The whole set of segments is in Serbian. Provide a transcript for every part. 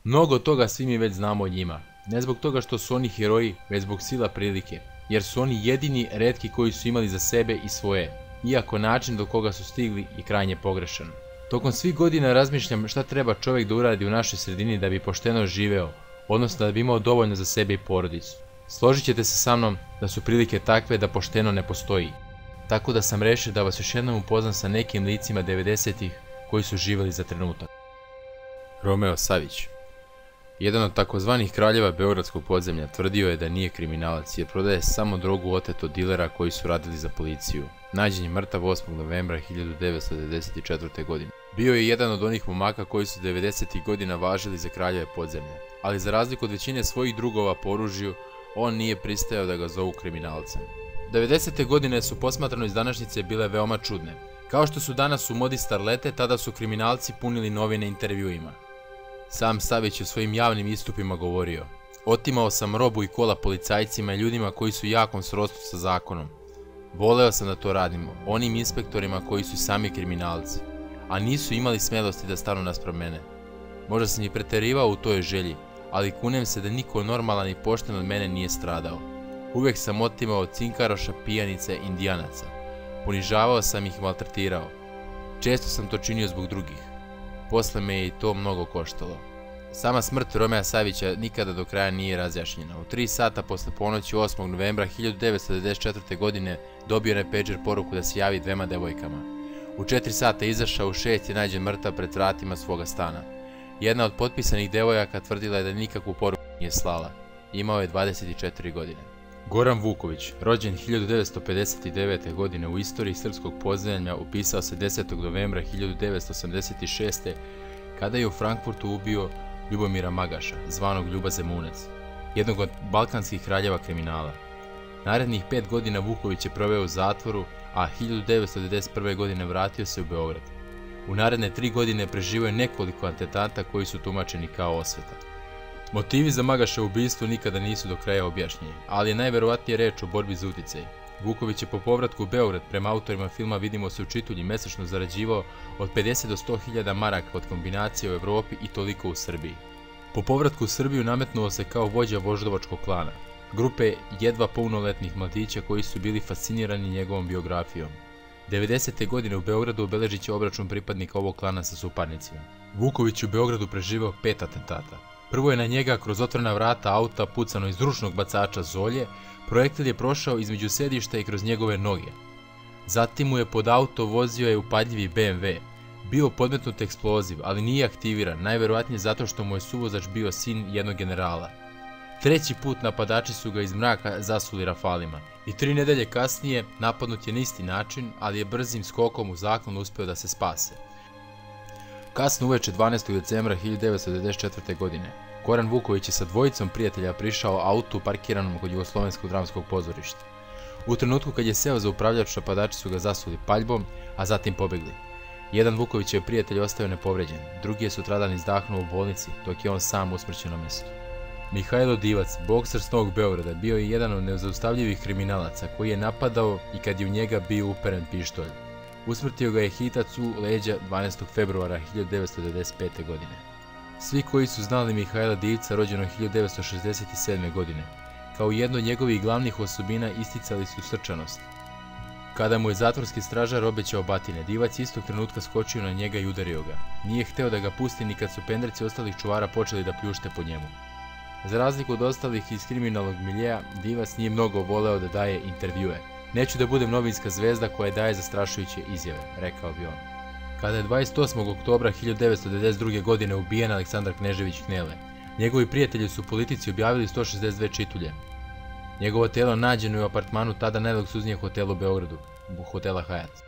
Mnogo toga svi mi već znamo o njima. Ne zbog toga što su oni heroji, već zbog sila prilike. Jer su oni jedini retki koji su imali za sebe i svoje, iako način do koga su stigli je krajnje pogrešan. Tokom svih godina razmišljam šta treba čovjek da uradi u našoj sredini da bi pošteno živeo, odnosno da bi imao dovoljno za sebe i porodicu. Složit ćete se sa mnom da su prilike takve da pošteno ne postoji. Tako da sam rešio da vas još jednom upoznam sa nekim licima 90-ih koji su živjeli za trenutak. Romeo Savić. Jedan od takozvanih kraljeva beogradskog podzemlja tvrdio je da nije kriminalac jer prodaje samo drogu otet od dilera koji su radili za policiju. Nađen je mrtav 8. novembra 1994. godine. Bio je jedan od onih momaka koji su 90. godina važili za kraljeve podzemlja, ali za razliku od većine svojih drugova po oružju, on nije pristajao da ga zovu kriminalcem. 90. godine su posmatrano iz današnjice bile veoma čudne. Kao što su danas u modi starlete, tada su kriminalci punili novine intervjuima. Sam Savić je u svojim javnim istupima govorio: "Otimao sam robu i kola policajcima i ljudima koji su u jakom srodstvu sa zakonom. Voleo sam da to radim onim inspektorima koji su sami kriminalci, a nisu imali smelosti da stanu naspram mene. Možda sam i preterivao u toj želji, ali kunem se da niko normalan i pošten od mene nije stradao. Uvijek sam otimao cinkaroša, pijanice, indijanaca. Ponižavao sam ih i maltretirao. Često sam to činio zbog drugih. Posle me je i to mnogo koštalo." Sama smrt Romea Savića nikada do kraja nije razjašnjena. U 3 sata posle ponoći 8. novembra 1994. godine dobio je peđer poruku da se javi dvema devojkama. U 4 sata izašao, u 6 je nađen mrtav pred vratima svoga stana. Jedna od potpisanih devojaka tvrdila je da nikakvu poruku nije slala. Imao je 24 godine. Goran Vuković, rođen 1959. godine, u istoriji srpskog podzemlja upisao se 10. novembra 1986. kada je u Frankfurtu ubio Ljubomira Magaša, zvanog Ljuba Zemunac, jednog od balkanskih kraljeva kriminala. Narednih 5 godina Vuković je proveo u zatvoru, a 1991. godine vratio se u Beograd. U naredne 3 godine preživio je nekoliko atentata koji su tumačeni kao osveta. Motivi za Magaša ubistvo nikada nisu do kraja objašnjeni, ali je najverovatnije reč o borbi za uticaj. Vuković je po povratku u Beograd, prema autorima filma Vidimo se u Čitulji, mesečno zarađivao od 50 do 100.000 maraka od kombinacije u Evropi i toliko u Srbiji. Po povratku u Srbiju nametnuo se kao vođa voždovačkog klana, grupe jedva punoletnih mladića koji su bili fascinirani njegovom biografijom. 90. godine u Beogradu obeležit će obračun pripadnika ovog klana sa suparnicima. Vuković u Beogradu preživeo 5 atentata. Prvo je na njega kroz otvorena vrata auta pucano iz ručnog bacača Zolje, projektil je prošao između sedišta i kroz njegove noge. Zatim mu je pod auto vozio je upadljivi BMW. Bio podmetnut eksploziv, ali nije aktiviran, najverovatnije zato što mu je suvozač bio sin jednog generala. 3. put napadači su ga iz mraka zasuli rafalima. I 3 nedelje kasnije napadnut je na isti način, ali je brzim skokom u zaklon uspeo da se spase. Kasno uveče 12. decembra 1994. godine, Goran Vuković je sa dvojicom prijatelja prišao autu parkiranom kod Jugoslovenskog dramskog pozorišta. U trenutku kad je seo za upravljač, napadači su ga zasuli paljbom, a zatim pobegli. Jedan Vukovićev prijatelj ostao nepovređen, drugi je sutradan izdahnuo u bolnici, dok je on sam usmrćen na mestu. Mihajlo Divac, bokser s Novog Beograda, bio je jedan od nezaustavljivih kriminalaca koji je napadao i kad je u njega bio uperen pištolj. Usmrtio ga je hitac u leđa 12. februara 1995. godine. Svi koji su znali Mihajla Divca, rođenog 1967. godine, kao jedno od njegovih glavnih osobina isticali su srčanost. Kada mu je zatvorski stražar obećao batine, Divac istog trenutka skočio na njega i udario ga. Nije hteo da ga pusti ni kad su pendreci ostalih čuvara počeli da pljušte po njemu. Za razliku od ostalih iz kriminalnog miljeja, Divac nije mnogo voleo da daje intervjue. "Neću da budem novinska zvezda koja daje zastrašujuće izjave", rekao bi on. Kada je 28. oktobra 1992. godine ubijen Aleksandar Knežević Knele, njegovi prijatelji su u Politici objavili 162 čitulje. Njegovo telo nađeno je u apartmanu tada najluksuznijeg hotela u Beogradu, hotela Hyatt.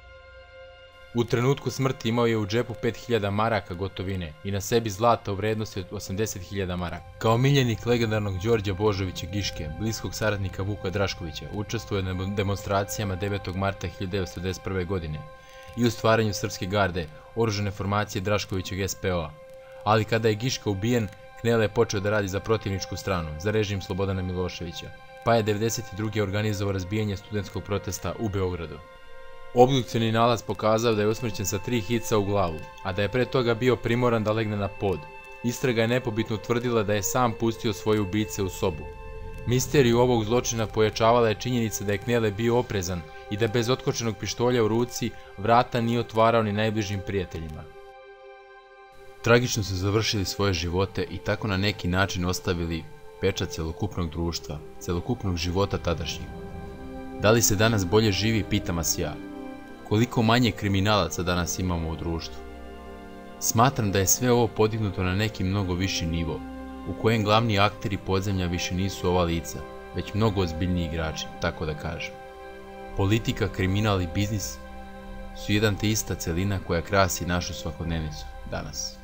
U trenutku smrti imao je u džepu 5.000 maraka gotovine i na sebi zlata u vrednosti od 80.000 maraka. Kao miljenik legendarnog Đorđa Božovića Giške, bliskog saradnika Vuka Draškovića, učestvuje na demonstracijama 9. marta 1991. godine i u stvaranju Srpske garde, oružane formacije Draškovićeg SPO-a. Ali kada je Giška ubijen, Knele je počeo da radi za protivničku stranu, za režim Slobodana Miloševića, pa je 1992. organizovao razbijanje studentskog protesta u Beogradu. Obdukcioni nalaz pokazao da je usmrćen sa 3 hica u glavu, a da je pre toga bio primoran da legne na pod. Istraga je nepobitno utvrdila da je sam pustio svoje ubice u sobu. Misteriju ovog zločina pojačavala je činjenica da je Knele bio oprezan i da bez otkočenog pištolja u ruci vrata nije otvarao ni najbližim prijateljima. Tragično su završili svoje živote i tako na neki način ostavili pečat celokupnog društva, celokupnog života tadašnjeg. Da li se danas bolje živi, pitam vas ja. Koliko manje kriminalaca danas imamo u društvu? Smatram da je sve ovo podignuto na neki mnogo viši nivo, u kojem glavni akteri podzemlja više nisu ova lica, već mnogo ozbiljniji igrači, tako da kažem. Politika, kriminal i biznis su jedan te ista celina koja krasi našu svakodnevnicu danas.